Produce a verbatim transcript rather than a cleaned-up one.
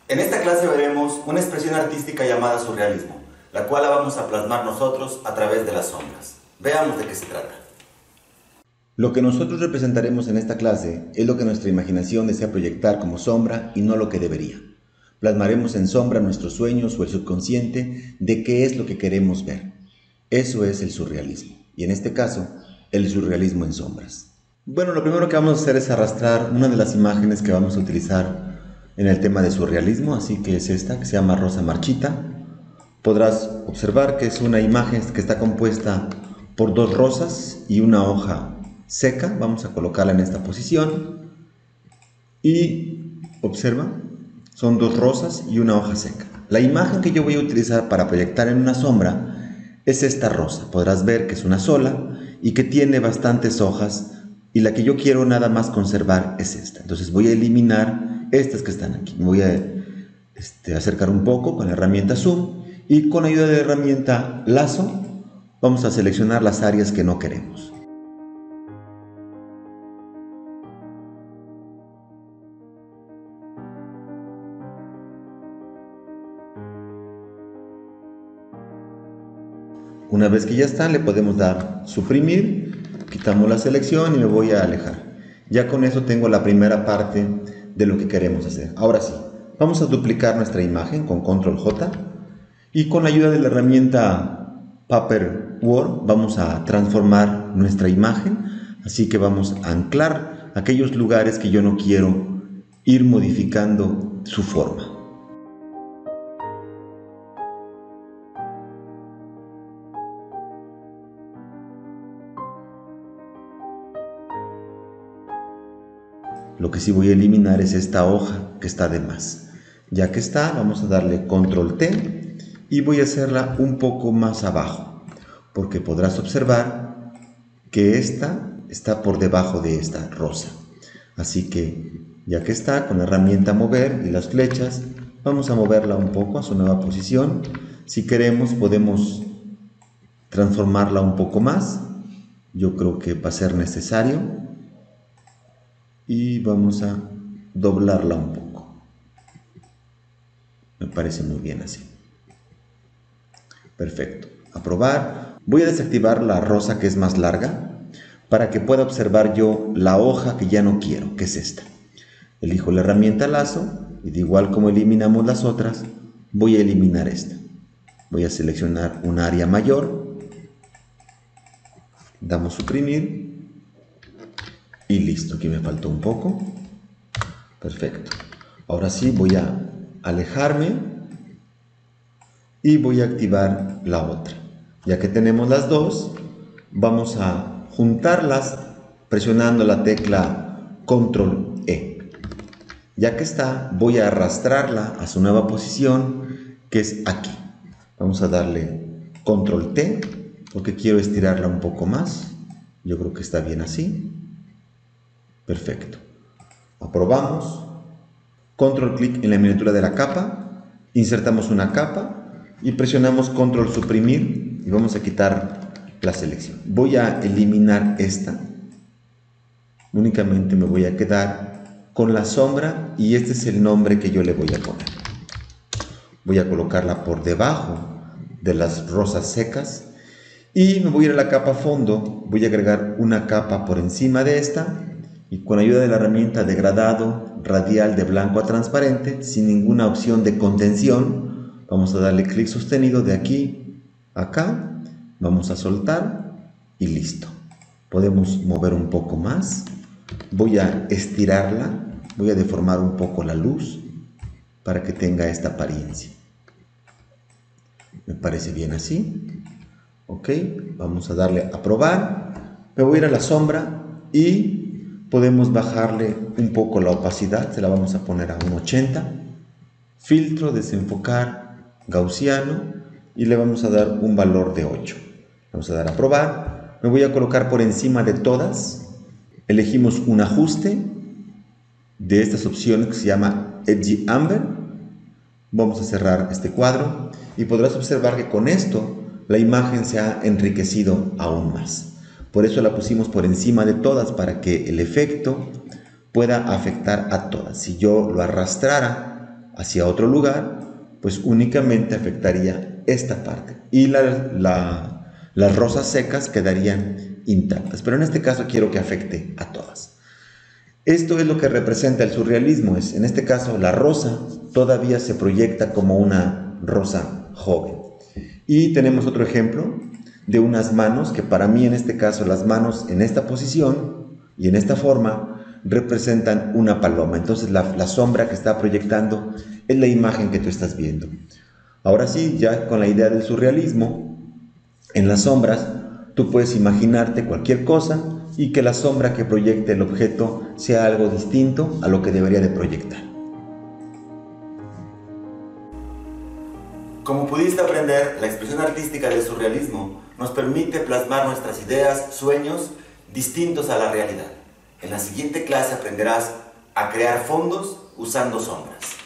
En esta clase veremos una expresión artística llamada surrealismo, la cual la vamos a plasmar nosotros a través de las sombras. Veamos de qué se trata. Lo que nosotros representaremos en esta clase es lo que nuestra imaginación desea proyectar como sombra y no lo que debería. Plasmaremos en sombra nuestros sueños o el subconsciente de qué es lo que queremos ver. Eso es el surrealismo, y en este caso, el surrealismo en sombras. Bueno, lo primero que vamos a hacer es arrastrar una de las imágenes que vamos a utilizar en el tema de surrealismo, así que es esta, que se llama Rosa Marchita. Podrás observar que es una imagen que está compuesta por dos rosas y una hoja seca. Vamos a colocarla en esta posición y observa, son dos rosas y una hoja seca. La imagen que yo voy a utilizar para proyectar en una sombra es esta rosa. Podrás ver que es una sola y que tiene bastantes hojas, y la que yo quiero nada más conservar es esta. Entonces voy a eliminar estas que están aquí. Me voy a este, acercar un poco con la herramienta Zoom, y con la ayuda de la herramienta Lazo vamos a seleccionar las áreas que no queremos. Una vez que ya están, le podemos dar suprimir, quitamos la selección y me voy a alejar. Ya con eso tengo la primera parte de lo que queremos hacer. Ahora sí, vamos a duplicar nuestra imagen con control J, y con la ayuda de la herramienta Paper Word vamos a transformar nuestra imagen. Así que vamos a anclar aquellos lugares que yo no quiero ir modificando su forma. Lo que sí voy a eliminar es esta hoja que está de más. Ya que está, vamos a darle control T y voy a hacerla un poco más abajo, porque podrás observar que esta está por debajo de esta rosa. Así que, ya que está, con la herramienta mover y las flechas, vamos a moverla un poco a su nueva posición. Si queremos, podemos transformarla un poco más. Yo creo que va a ser necesario. Y vamos a doblarla un poco. Me parece muy bien así. Perfecto. Aprobar. Voy a desactivar la rosa que es más larga para que pueda observar yo la hoja que ya no quiero, que es esta. Elijo la herramienta Lazo y, de igual como eliminamos las otras, voy a eliminar esta. Voy a seleccionar un área mayor. Damos suprimir. Y listo, aquí me faltó un poco. Perfecto. Ahora sí voy a alejarme y voy a activar la otra. Ya que tenemos las dos, vamos a juntarlas presionando la tecla control E. Ya que está, voy a arrastrarla a su nueva posición, que es aquí. Vamos a darle control T porque quiero estirarla un poco más. Yo creo que está bien así. Perfecto. Aprobamos. Control clic en la miniatura de la capa. Insertamos una capa y presionamos control suprimir y vamos a quitar la selección. Voy a eliminar esta. Únicamente me voy a quedar con la sombra y este es el nombre que yo le voy a poner. Voy a colocarla por debajo de las rosas secas y me voy a ir a la capa fondo. Voy a agregar una capa por encima de esta. Y con ayuda de la herramienta degradado radial de blanco a transparente, sin ninguna opción de contención, vamos a darle clic sostenido de aquí a acá, vamos a soltar y listo. Podemos mover un poco más. Voy a estirarla, voy a deformar un poco la luz para que tenga esta apariencia. Me parece bien así. Ok, vamos a darle a aprobar. Me voy a ir a la sombra y podemos bajarle un poco la opacidad, se la vamos a poner a un ochenta. Filtro, desenfocar, gaussiano, y le vamos a dar un valor de ocho. Vamos a dar a aprobar. Me voy a colocar por encima de todas. Elegimos un ajuste de estas opciones que se llama Edge Amber. Vamos a cerrar este cuadro y podrás observar que con esto la imagen se ha enriquecido aún más. Por eso la pusimos por encima de todas, para que el efecto pueda afectar a todas. Si yo lo arrastrara hacia otro lugar, pues únicamente afectaría esta parte. Y la, la, las rosas secas quedarían intactas. Pero en este caso quiero que afecte a todas. Esto es lo que representa el surrealismo. Es, en este caso, la rosa todavía se proyecta como una rosa joven. Y tenemos otro ejemplo de unas manos, que para mí en este caso las manos en esta posición y en esta forma representan una paloma. Entonces la, la sombra que está proyectando es la imagen que tú estás viendo. Ahora sí, ya con la idea del surrealismo, en las sombras tú puedes imaginarte cualquier cosa y que la sombra que proyecte el objeto sea algo distinto a lo que debería de proyectar. Como pudiste aprender, la expresión artística del surrealismo nos permite plasmar nuestras ideas, sueños distintos a la realidad. En la siguiente clase aprenderás a crear fondos usando sombras.